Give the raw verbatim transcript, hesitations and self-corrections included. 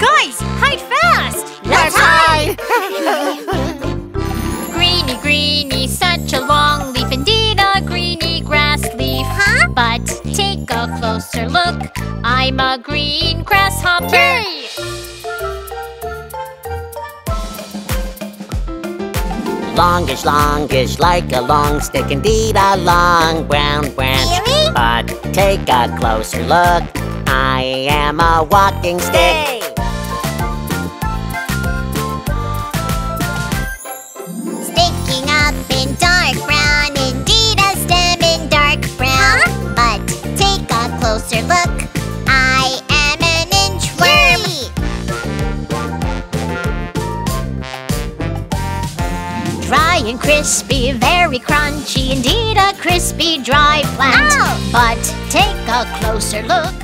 Guys, hide fast! Let's hide! Greeny, greeny, such a long leaf, indeed a greeny grass leaf. Huh? But take a closer look, I'm a green grasshopper. Longish, longish, like a long stick, indeed a long brown branch. Really? But take a closer look, I am a walking stick. Sticking up in dark brown, indeed a stem in dark brown. Huh? But take a closer look, I am an inchworm. Dry and crispy, very crunchy, indeed a crispy dry plant. Ow! But take a closer look,